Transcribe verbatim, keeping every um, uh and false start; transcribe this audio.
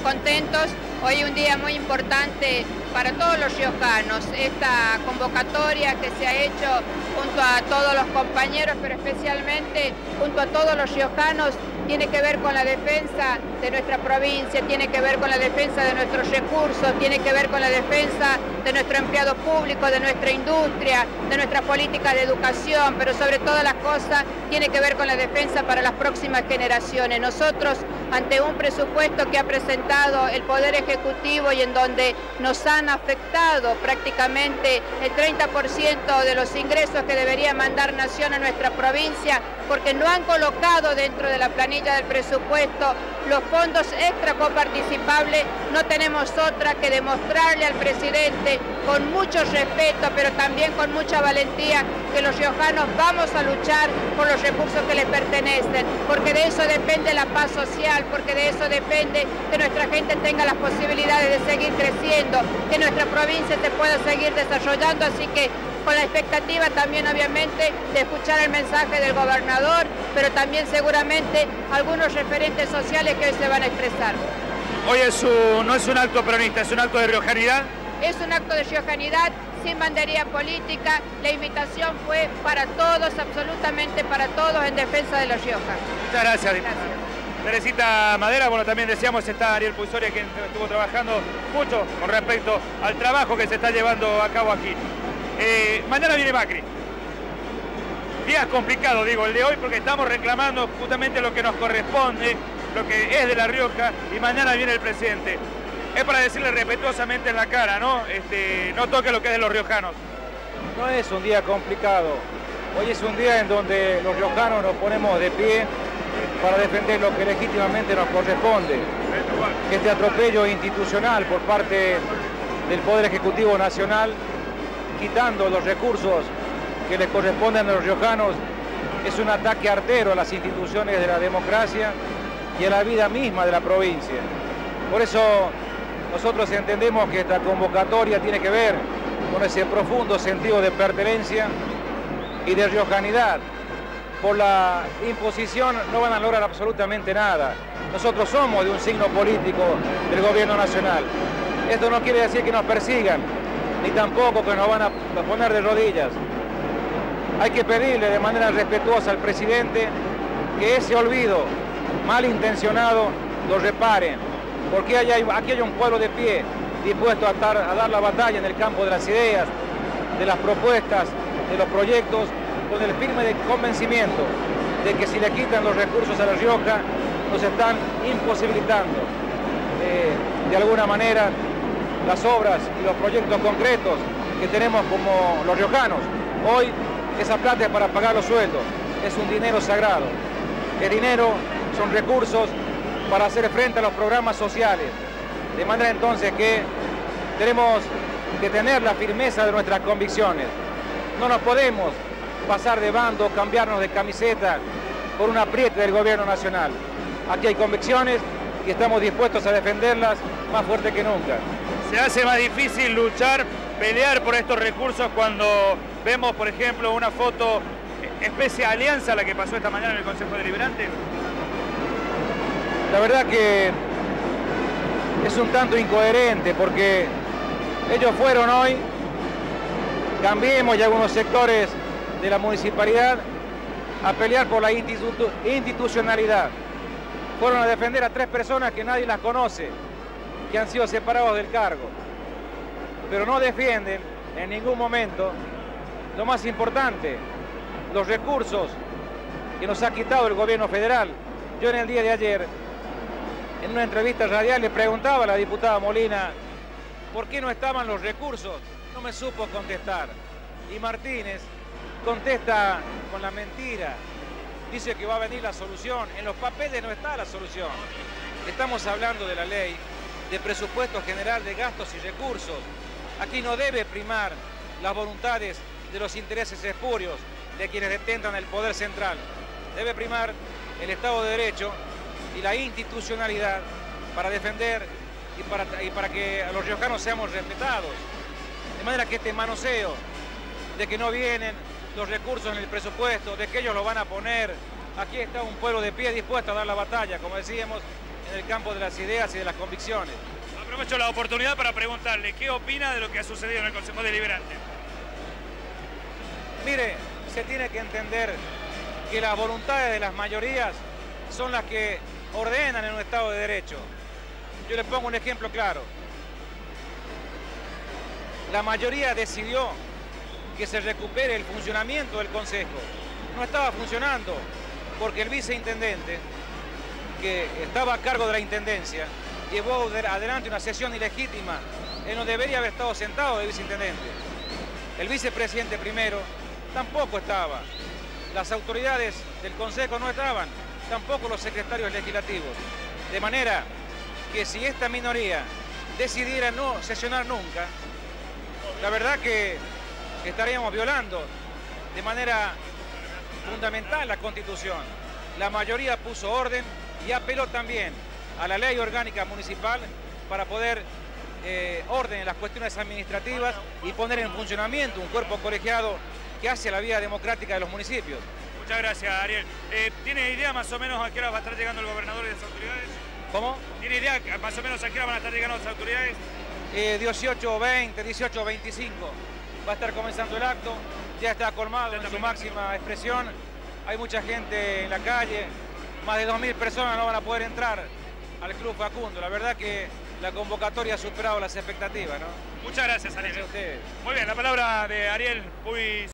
contentos. Hoy es un día muy importante para todos los riojanos. Esta convocatoria que se ha hecho junto a todos los compañeros, pero especialmente junto a todos los riojanos, tiene que ver con la defensa de nuestra provincia, tiene que ver con la defensa de nuestros recursos, tiene que ver con la defensa de nuestro empleado público, de nuestra industria, de nuestra política de educación, pero sobre todas las cosas tiene que ver con la defensa para las próximas generaciones. Nosotros, ante un presupuesto que ha presentado el Poder Ejecutivo y en donde nos han afectado prácticamente el treinta por ciento de los ingresos que debería mandar Nación a nuestra provincia, porque no han colocado dentro de la planilla del presupuesto los fondos extra coparticipables, no tenemos otra que demostrarle al presidente con mucho respeto, pero también con mucha valentía, que los riojanos vamos a luchar por los recursos que les pertenecen, porque de eso depende la paz social, porque de eso depende que nuestra gente tenga las posibilidades de seguir creciendo, que nuestra provincia se pueda seguir desarrollando, así que con la expectativa también obviamente de escuchar el mensaje del gobernador, pero también seguramente algunos referentes sociales que hoy se van a expresar. Hoy es un, no es un acto peronista, es un acto de riojanidad. Es un acto de riojanidad sin bandería política. La invitación fue para todos, absolutamente para todos, en defensa de los riojas. Muchas gracias, diputada. Teresita Madera, bueno, también decíamos, está Ariel Pulsoria, quien estuvo trabajando mucho con respecto al trabajo que se está llevando a cabo aquí. Eh, mañana viene Macri. Días complicados, digo, el de hoy, porque estamos reclamando justamente lo que nos corresponde, lo que es de La Rioja, y mañana viene el presidente. Es para decirle respetuosamente en la cara, ¿no? Este, no toque lo que es de los riojanos. No es un día complicado. Hoy es un día en donde los riojanos nos ponemos de pie para defender lo que legítimamente nos corresponde. Este atropello institucional por parte del Poder Ejecutivo Nacional, quitando los recursos que les corresponden a los riojanos, es un ataque artero a las instituciones de la democracia y a la vida misma de la provincia. Por eso nosotros entendemos que esta convocatoria tiene que ver con ese profundo sentido de pertenencia y de riojanidad. Por la imposición no van a lograr absolutamente nada. Nosotros somos de un signo político del gobierno nacional. Esto no quiere decir que nos persigan, ni tampoco que nos van a poner de rodillas. Hay que pedirle de manera respetuosa al presidente que ese olvido malintencionado lo reparen, porque hay, aquí hay un pueblo de pie dispuesto a, estar, a dar la batalla en el campo de las ideas, de las propuestas, de los proyectos, con el firme de convencimiento de que si le quitan los recursos a La Rioja, nos están imposibilitando eh, de alguna manera las obras y los proyectos concretos que tenemos como los riojanos. Hoy esa plata es para pagar los sueldos, es un dinero sagrado. El dinero son recursos para hacer frente a los programas sociales. De manera entonces que tenemos que tener la firmeza de nuestras convicciones. No nos podemos pasar de bando, cambiarnos de camiseta por un apriete del gobierno nacional. Aquí hay convicciones y estamos dispuestos a defenderlas más fuerte que nunca. Se hace más difícil luchar, pelear por estos recursos cuando vemos, por ejemplo, una foto, especie de alianza, la que pasó esta mañana en el Consejo Deliberante. La verdad que es un tanto incoherente, porque ellos fueron hoy, Cambiemos y algunos sectores de la municipalidad, a pelear por la institu institucionalidad. Fueron a defender a tres personas que nadie las conoce, que han sido separados del cargo, pero no defienden en ningún momento lo más importante, los recursos que nos ha quitado el gobierno federal. Yo en el día de ayer, en una entrevista radial, le preguntaba a la diputada Molina por qué no estaban los recursos. No me supo contestar. Y Martínez contesta con la mentira. Dice que va a venir la solución. En los papeles no está la solución. Estamos hablando de la ley de presupuesto general de gastos y recursos. Aquí no debe primar las voluntades de los intereses espurios de quienes detentan el poder central. Debe primar el Estado de Derecho y la institucionalidad para defender y para, y para que los riojanos seamos respetados. De manera que este manoseo de que no vienen los recursos en el presupuesto, de que ellos lo van a poner, aquí está un pueblo de pie dispuesto a dar la batalla, como decíamos, en en el campo de las ideas y de las convicciones. Aprovecho la oportunidad para preguntarle qué opina de lo que ha sucedido en el Consejo Deliberante. Mire, se tiene que entender que las voluntades de las mayorías son las que ordenan en un Estado de Derecho. Yo le pongo un ejemplo claro. La mayoría decidió que se recupere el funcionamiento del Consejo. No estaba funcionando porque el viceintendente, que estaba a cargo de la intendencia, llevó adelante una sesión ilegítima en donde debería haber estado sentado el viceintendente. El vicepresidente primero tampoco estaba. Las autoridades del Consejo no estaban, tampoco los secretarios legislativos. De manera que si esta minoría decidiera no sesionar nunca, la verdad que estaríamos violando de manera fundamental la Constitución. La mayoría puso orden y apeló también a la ley orgánica municipal para poder eh, orden en las cuestiones administrativas y poner en funcionamiento un cuerpo colegiado que hace la vida democrática de los municipios. Muchas gracias, Ariel. Eh, ¿Tiene idea más o menos a qué hora va a estar llegando el gobernador y las autoridades? ¿Cómo? ¿Tiene idea más o menos a qué hora van a estar llegando las autoridades? Eh, dieciocho veinte, dieciocho veinticinco. Va a estar comenzando el acto, ya está colmado en su máxima expresión. Hay mucha gente en la calle, más de dos mil personas no van a poder entrar al Club Facundo. La verdad que la convocatoria ha superado las expectativas, ¿no? Muchas gracias, Ariel. Gracias a ustedes. Muy bien, la palabra de Ariel Puy.